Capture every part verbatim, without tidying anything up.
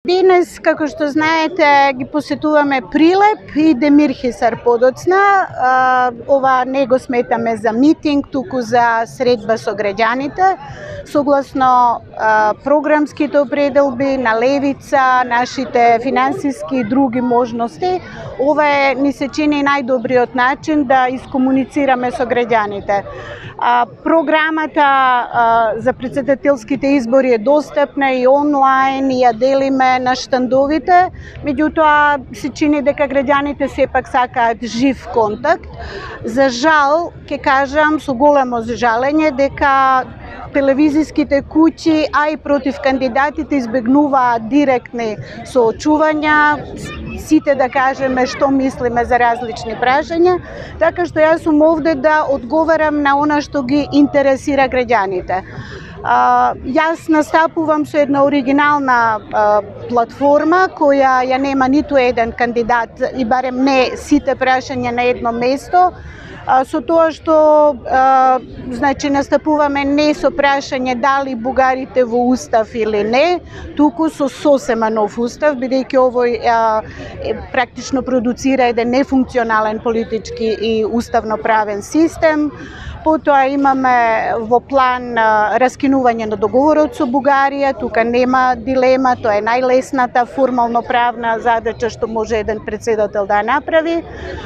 Денес, како што знаете, ги посетуваме Прилеп и Демир Хисар подоцна. Ова не го сметаме за митинг, туку за средба со граѓаните. Согласно програмските определби на левица, нашите финансиски и други можности, ова е, ни се чини најдобриот начин да искомуницираме со граѓаните. Програмата за председателските избори е достапна и онлайн, и ја делиме на штандовите, меѓутоа се чини дека граѓаните сепак сакаат жив контакт. За жал, ќе кажам со големо жалење дека телевизиските куќи, а и против кандидатите избегнуваат директни соочувања, сите да кажеме што мислиме за различни прашања, така што јас сум овде да одговарам на она што ги интересира граѓаните. Uh, јас настапувам со една оригинална uh, платформа која ја нема ниту еден кандидат и барем не сите прашања на едно место, uh, со тоа што uh, значи настапуваме не со прашање дали бугарите во устав или не, туку со сосема нов устав, бидејќи овој uh, практично продуцира еден нефункционален политички и уставно-правен систем. Потоа имаме во план раскинување на договорот со Бугарија, тука нема дилема, тоа е најлесната формално-правна задача што може еден председател да ја направи.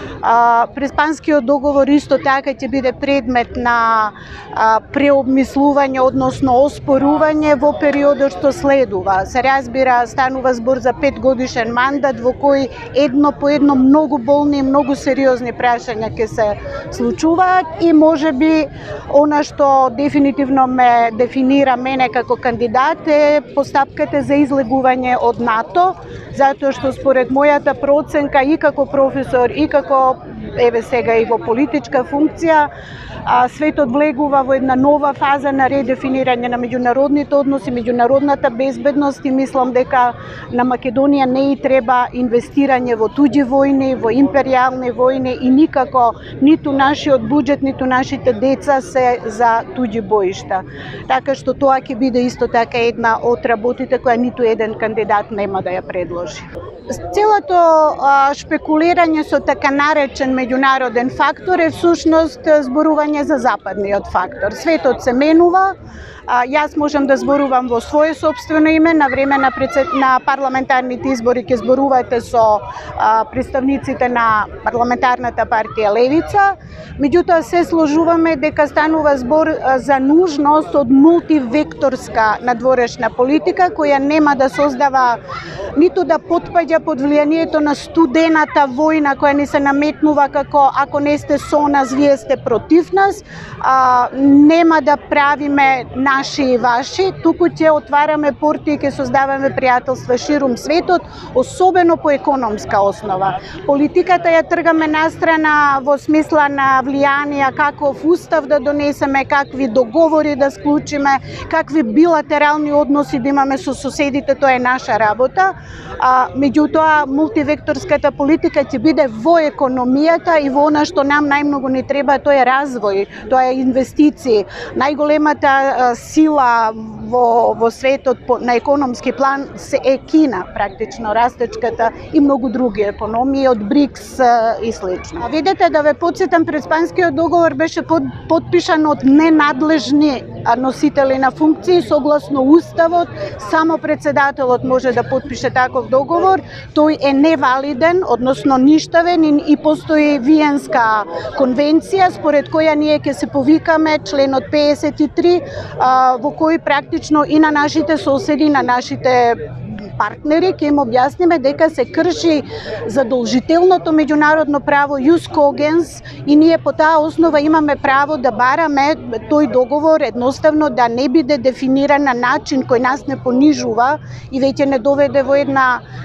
Преспанскиот договор исто така ќе биде предмет на преобмислување, односно оспорување во периодот што следува. Се разбира, станува збор за петгодишен мандат во кој едно по едно многу болни и многу сериозни прашања ќе се случуваат и можеби она што дефинитивно ме дефинира мене како кандидат е постапката за излегување од НАТО, затоа што според мојата проценка и како професор и како еве сега и во политичка функција, светот влегува во една нова фаза на редефинирање на меѓународните односи, меѓународната безбедност и мислам дека на Македонија не и треба инвестирање во туѓи војни, во империјални војни и никако ниту нашиот буџет, ниту нашите деца се за туѓи боишта. Така што тоа ќе биде исто така една од работите која ниту еден кандидат нема да ја предложи. Целото а, шпекулирање со така наречен меѓународен фактор е всушност зборување за западниот фактор. Светот се менува, а, јас можам да зборувам во свое собствено име, на време на, председ... на парламентарните избори ќе зборувате со а, представниците на парламентарната партија Левица, меѓутоа се сложуваме дека станува збор за нужност од мултивекторска надворешна политика која нема да создава ниту да потпаѓа под влијанието на студената војна која ни се наметнува како ако не сте со нас, вие сте против нас, а, нема да правиме наши и ваши, туку ќе отвараме порти и ќе создаваме пријателства ширум светот, особено по економска основа. Политиката ја тргаме настрана во смисла на влијанија, каков устав да донесеме, какви договори да склучиме, какви билатерални односи да имаме со соседите, тоа е наша работа. А, меѓутоа, мултивекторската политика ќе биде во економијата и во она што нам најмногу ни треба, тоа е развој, тоа е инвестиции. Најголемата сила во, во светот на економски план се е Кина, практично растечката и многу други економии од БРИКС и слично. Видете, да ве потсетам, Преспанскиот договор беше под, подпишан од ненадлежни носители на функции, согласно уставот, само председателот може да подпише таков договор, тој е невалиден, односно ништавен и, и постои Виенска конвенција според која ние ќе се повикаме членот пеесет и три, а, во кој практично и на нашите соседи, на нашите партнери ќе им објасниме дека се крши задолжителното меѓународно право Jus Cogens и ние по таа основа имаме право да бараме тој договор едноставно да не биде дефиниран на начин кој нас не понижува и веќе не доведе во една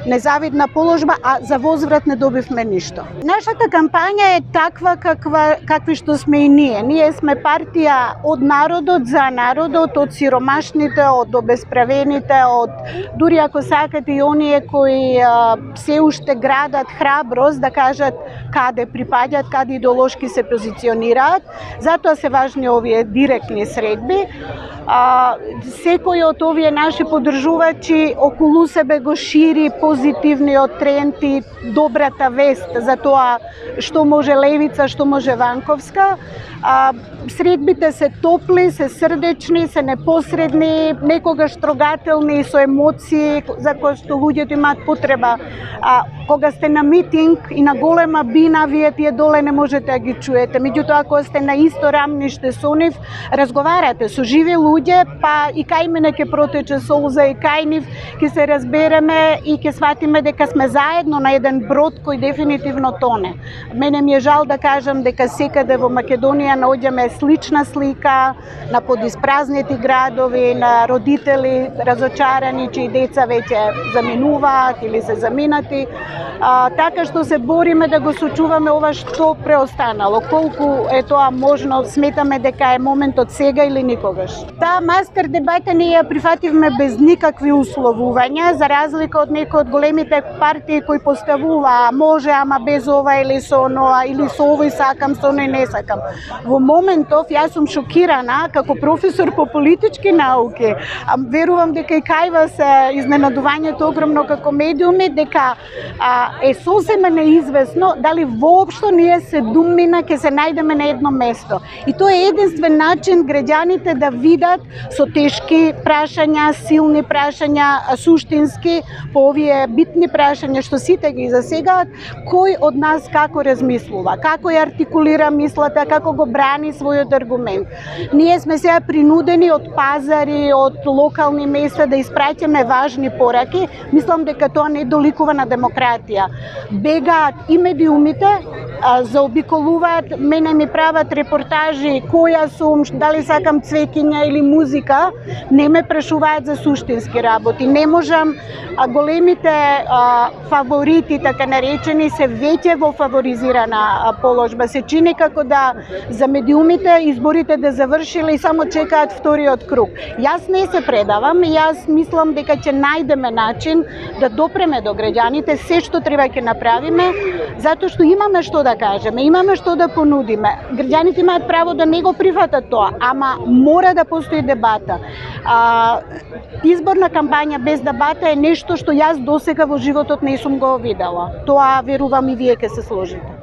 незавидна положба, а за возврат не добивме ништо. Нашата кампања е таква каква, какви што сме и ние. Ние сме партија од народот, за народот, од сиромашните, од обесправените, од дури ако сакате и оние кои а, се уште градат храброст да кажат каде припаѓаат, каде идеолошки се позиционираат. Затоа се важни овие директни средби. А, секој од овие наши поддржувачи околу себе го шири позитивниот тренд и добрата вест за тоа што може левица, што може Ванковска. А, средбите се топли, се срдечни, се непосредни, некогаш трогателни со емоции за кои што луѓето имаат потреба. А, кога сте на митинг и на голема бина, вие тие доле не можете да ги чуете. Меѓутоа, кога сте на исто рамниште со нив, разговарате со живи луѓе, па и кај мене ќе протече солза и кај нив, ќе се разбереме и ќе сватиме дека сме заедно на еден брод кој дефинитивно тоне. Мене ми е жал да кажам дека секаде во Македонија наоѓаме слична слика на подиспразнети градови, на родители разочарани чии деца веќе заминуваат или се заминати. А, така што се бориме да го сочуваме ова што преостанало. Колку е тоа можно, сметаме дека е моментот сега или никогаш. Таа мастер дебата ние ја прифативме без никакви условувања, за разлика од некои од големите партии кои поставува може, ама без ова или со оноа, или со овој сакам, со оној не сакам. Во моментов јас сум шокирана како професор по политички науки. Верувам дека и кај вас изненадувањето огромно како медиуми, дека а, е сосема неизвестно дали воопшто ние седумнина ќе се најдеме на едно место. И тоа е единствен начин граѓаните да видат со тешки прашања, силни прашања, суштински, по овие битни прашања што сите ги засегаат, кој од нас како размислува, како ја артикулира мислата, како го брани својот аргумент. Ние сме сега принудени од пазари, од локални места да испраќаме важни пораки. Мислам дека тоа не доликува на демократија. Бегаат и медиумите, заобиколуваат, мене ми прават репортажи која сум, дали сакам цвеќиња или музика, не ме прашуваат за суштински работи. Не можам, а големите а, фаворити, така наречени, се веќе во фаворизирана положба. Се чини како да за медиумите изборите да завршиле и само чекаат вториот круг. Јас не се предавам, јас мислам дека ќе најдеме начин да допреме до граѓаните се што треба ќе направиме, затоа што имаме што да кажеме, имаме што да понудиме. Граѓаните имаат право да не го прифатат тоа, ама мора да постои дебата. А, изборна кампања без дебата е нешто што јас досега во животот не сум го видела. Тоа верувам и вие ќе се сложите.